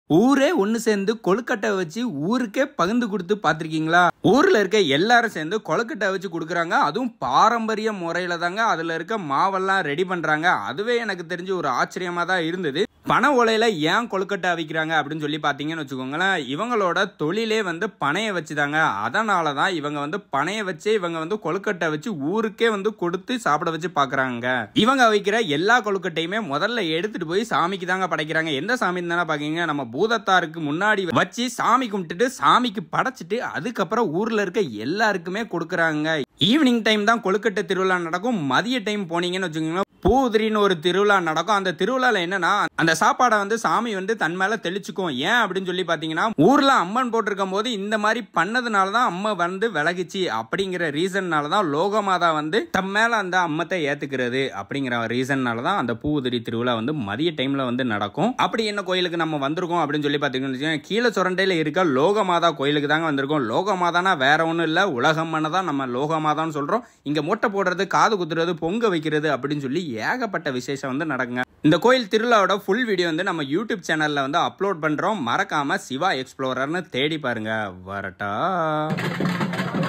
ஊரே ஒன்று சேர்ந்து கொழுக்கட்டை வச்சு ஊருக்கே பகிர்ந்து கொடுத்து பார்த்துருக்கீங்களா? ஊரில் இருக்க எல்லாரும் சேர்ந்து கொழுக்கட்டை வச்சு கொடுக்குறாங்க. அதுவும் பாரம்பரிய முறையில் தாங்க அதில் இருக்க மாவெல்லாம் ரெடி பண்ணுறாங்க. அதுவே எனக்கு தெரிஞ்சு ஒரு ஆச்சரியமாக தான் இருந்தது. பனை ஓலையில் ஏன் கொழுக்கட்டை அவிக்கிறாங்க அப்படின்னு சொல்லி பார்த்தீங்கன்னு வச்சுக்கோங்களேன், இவங்களோட தொழிலே வந்து பனையை வச்சுதாங்க. அதனால தான் இவங்க பனையை வச்சு இவங்க கொழுக்கட்டை வச்சு ஊருக்கே கொடுத்து சாப்பிட வச்சு பார்க்குறாங்க. இவங்க வைக்கிற எல்லா கொழுக்கட்டையுமே முதல்ல எடுத்துட்டு போய் சாமிக்கு தாங்க படைக்கிறாங்க. எந்த சாமின்னு தானே பார்க்கீங்க, நம்ம பூதத்தாருக்கு முன்னாடி வச்சு சாமி கும்பிட்டுட்டு சாமிக்கு படைச்சிட்டு அதுக்கப்புறம் ஊர்ல இருக்க எல்லாருக்குமே கொடுக்குறாங்க. ஈவினிங் டைம் தான் கொழுக்கட்டை திருவிழா நடக்கும். மதிய டைம் போனீங்கன்னு வச்சுக்கோங்க, பூதிரின்னு ஒரு திருவிழா நடக்கும். அந்த திருவிழால என்னன்னா, அந்த சாப்பாடை சாமி தன் மேல தெளிச்சுக்கும். ஏன் அப்படின்னு சொல்லி பாத்தீங்கன்னா, ஊர்ல அம்மன் போட்டிருக்கும் போது இந்த மாதிரி பண்ணதுனாலதான் அம்மா விலகிச்சு அப்படிங்கிற ரீசன்னாலதான் லோகமாதா தம் மேல அந்த அம்மத்தை ஏத்துக்கிறது அப்படிங்கிற ரீசன்னாலதான் அந்த பூதிரி திருவிழா மதிய டைம்ல நடக்கும். அப்படி என்ன கோயிலுக்கு நம்ம வந்திருக்கோம் அப்படின்னு சொல்லி பாத்தீங்கன்னா, கீழே சுரண்டையில இருக்க லோகமாதா கோயிலுக்கு தாங்க வந்திருக்கோம். லோகமாதானா வேற ஒண்ணும் இல்ல, உலகம்மனை தான் நம்ம லோகமாதான்னு சொல்றோம். இங்க மொட்டை போடுறது, காது குத்துறது, பொங்க வைக்கிறது அப்படின்னு சொல்லி ஏகப்பட்ட விசேஷம் நடக்குங்க. இந்த கோயில் திருவிழாவோட ஃபுல் வீடியோ நம்ம யூடியூப் சேனல்ல அப்லோட் பண்றோம். மறக்காம சிவா எக்ஸ்ப்ளோரர்னு தேடி பாருங்க. வரட்டா.